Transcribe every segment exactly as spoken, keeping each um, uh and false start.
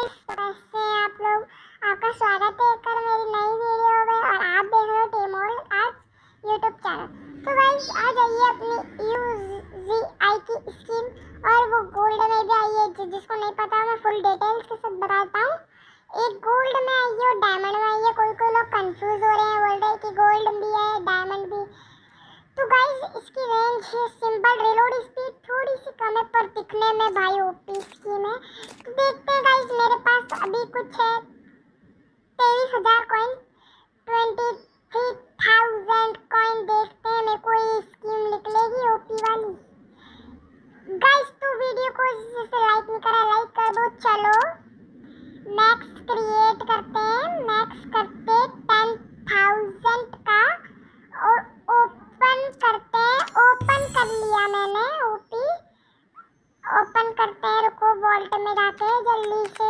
Guys, कैसे हैं आप लोग। आपका स्वागत है एक और मेरी नई वीडियो में और आप देख रहे हो टीमोर आज यूट्यूब चैनल। तो गाइस आ जाइए अपनी यूजीआई की स्कीम, और वो गोल्ड में भी आई है। जिसको नहीं पता मैं फुल डिटेल्स के साथ बताता हूँ। एक गोल्ड में आई है और डायमंड में आई है। कोई कोई लोग कंफ्यूज हो रहे हैं, बोल रहे हैं कि गोल्ड भी है डायमंड भी। तो गाइस इसकी रेंज है सिंपल, रिलोड स्पीड थोड़ी सी कम है पर दिखने में भाई ओपी स्कीम है। तो देखते हैं गाइस, मेरे पास अभी कुछ है तेईस हजार coin, twenty three thousand coin. देखते हैं मेरे को ये स्कीम निकलेगी ओपी वाली। गाइस तो वीडियो को जिससे लाइक नहीं करा लाइक कर दो। चलो मैक्स क्रिएट करते हैं, मैक्स करते टेन थाउजेंड का और ओपन करते हैं। ओपन कर लिया मैंने ओपी, ओपन करते हैं। रुको वॉल्ट में जाते हैं जल्दी से,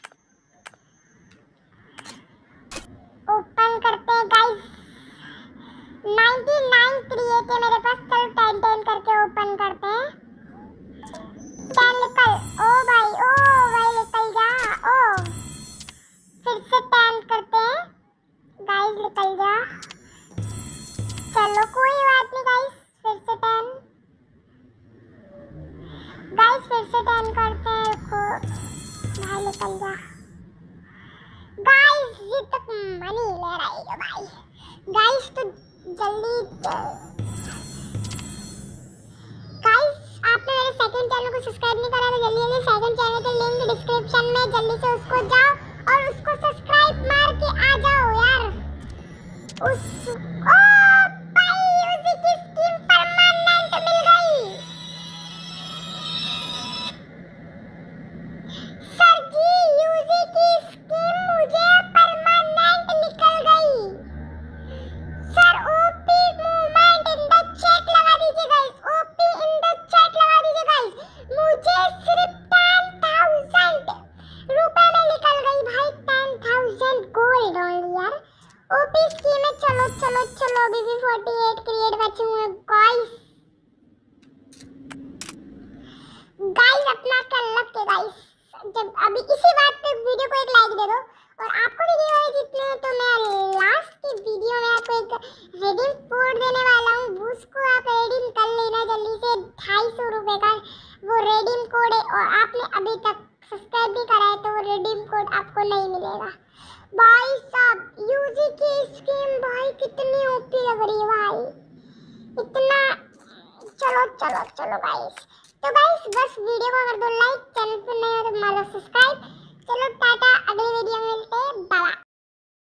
ओपन करते हैं गाइस। नाइंटी नाइन क्रिएट है मेरे पास। चलो टेन टेन करके ओपन करते हैं। टेन निकल, ओ भाई ओ भाई निकल जा। ओ फिर से टेन करते हैं गाइस, निकल जा। चलो कोई बात नहीं गाइस, फिर से टेन गाइस, फिर से टेन करते हैं। रुको भाई निकल जा गाइस, ये तक मनी ले रहा है भाई। गाइस तो जल्दी गाइस, आपने मेरे सेकंड चैनल को सब्सक्राइब नहीं करा तो जल्दी जल्दी सेकंड चैनल का लिंक डिस्क्रिप्शन में, जल्दी से उसको जाओ और उसको सब्सक्राइब मार के आ जाओ यार। उस ओ भाई उसी की स्कीम परमानेंट मिल गई। सर जी यूजी की स्कीम मुझे परमानेंट निकल गई। Sir OP movement in the chat लगा दीजिए guys, OP in the chat लगा दीजिए गाइस। मुझे सिर्फ टेन थाउजेंड रुपए में निकल गई भाई, टेन थाउजेंड गोल्ड ओनली यार। ओपी स्कीम है। चलो चलो चलो अभी भी अड़तालीस क्रिएट बचे हुए गाइस। गाइस अपना कर लग के गाइस, जब अभी इसी बात पे वीडियो को एक लाइक दे दो। और आपको वीडियो है जितने तो मैं लास्ट की वीडियो में आपको एक रिडीम कोड देने वाला हूँ, उसको आप रिडीम कर लेना जल्दी से। ढाई सौ रुपये का वो रिडीम कोड है और आपने अभी तक सब्सक्राइब भी करा है तो वो रिडीम कोड आपको नहीं मिलेगा भाई साहब। यूजी की स्कीम भाई कितनी ओपी लग रही है भाई, इतना। चलो चलो चलो गाइस, तो गाइस बस वीडियो को कर दो लाइक, चैनल पर नए हो तो मारो सब्सक्राइब।